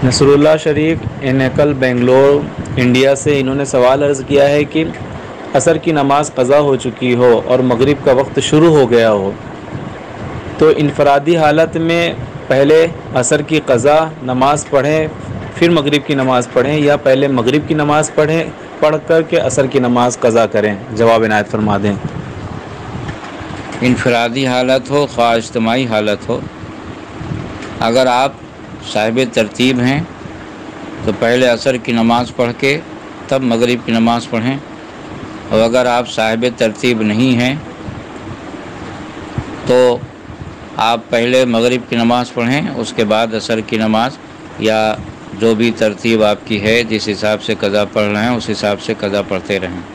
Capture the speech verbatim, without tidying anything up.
Nasrallah Sharif इनकल Bangalore India से, इन्होंने सवाल अर्ज़ किया है कि असर की नमाज़ क़ज़ा हो चुकी हो और मगरिब का वक्त शुरू हो गया हो, तो इनफरादी हालत में पहले असर की क़ज़ा नमाज़ पढ़ें फिर मगरिब की नमाज़ पढ़ें, या पहले मगरिब की नमाज़ पढ़ें पढ़ कर के असर की नमाज़ क़ज़ा करें? जवाब इनायत फरमा दें। इनफरादी हालत हो ख़्वा इज्तिमाई हालत हो, अगर आप साहिब तरतीब हैं तो पहले असर की नमाज़ पढ़ के तब मगरिब की नमाज़ पढ़ें, और अगर आप साहिब तरतीब नहीं हैं तो आप पहले मगरिब की नमाज़ पढ़ें, उसके बाद असर की नमाज़, या जो भी तरतीब आपकी है जिस हिसाब से क़ज़ा पढ़ रहे हैं उस हिसाब से क़ज़ा पढ़ते रहें।